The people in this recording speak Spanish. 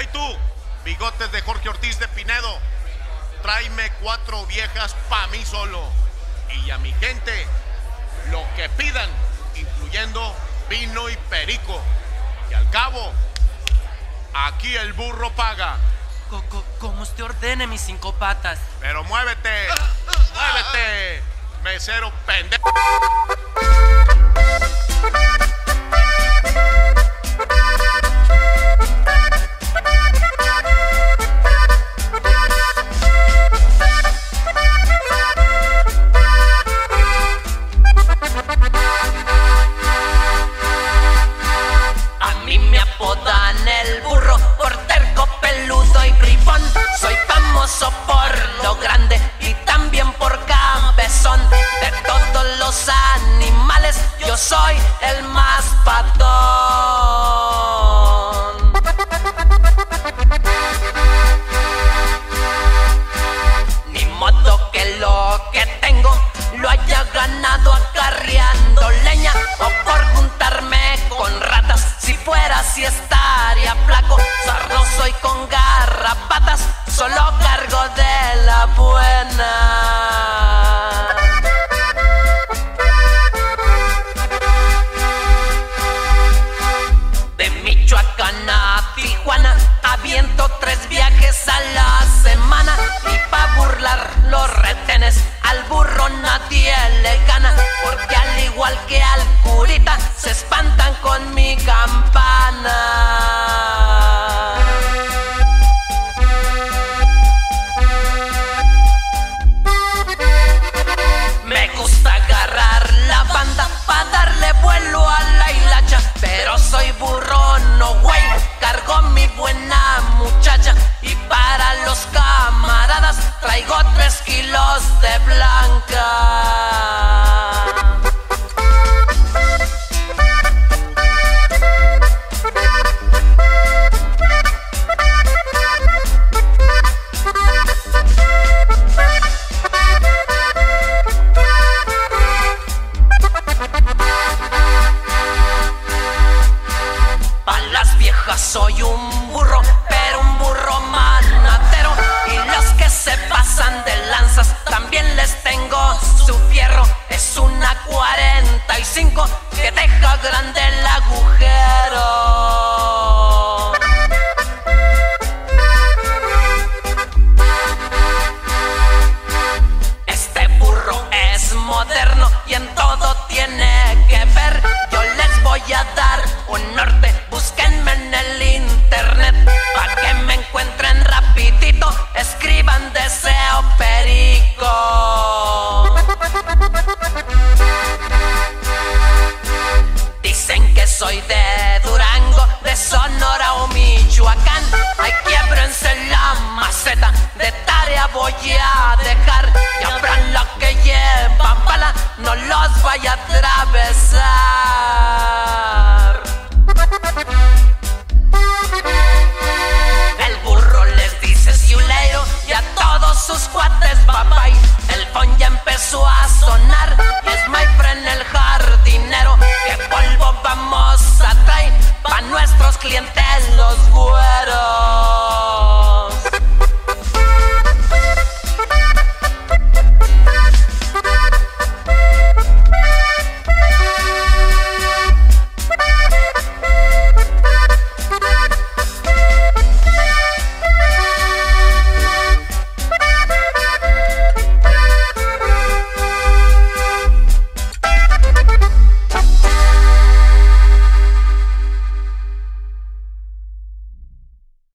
y tú, bigotes de Jorge Ortiz de Pinedo, tráeme 4 viejas pa' mí solo. Y a mi gente, lo que pidan, incluyendo vino y perico. Y al cabo, aquí el burro paga. Como usted ordene, mis 5 patas. Pero muévete, muévete, mesero pendejo. A mí me apodan el burro por terco, peludo y bribón. Soy famoso por lo grande y también por cabezón. De todos los animales yo soy el más patón. Ni modo que lo que tengo lo haya ganado acarreando leña o por juntarme con ratas. Si fuera así estaría flaco, sarnoso y con garrapatas. Solo cargo de la buena. De Michoacán a Tijuana aviento 3 viajes a la semana. Y pa' burlar los retenes al burro nadie le gana, porque al igual que al curita se espantan con mi campana. Me gusta agarrar la banda pa' darle vuelo a la hilacha, pero soy burro, no güey, cargo mi buena muchacha. Y para los camaradas traigo 3 kilos de blanca. Soy un burro, pero un burro manatero. Y los que se pasan de lanzas también les tengo su fierro. Es una 45 que deja grande el agujero. Este burro es moderno y en todo tiene que ver. Yo les voy a dar un norte. Búsquenme en el internet pa' que me encuentren rapidito. Escriban deseo perico. Dicen que soy de Durango, de Sonora o Michoacán. Ay, quiebrense la maceta, de tarea voy a dejar. Y abran la que lleva bala, no los vaya a atravesar.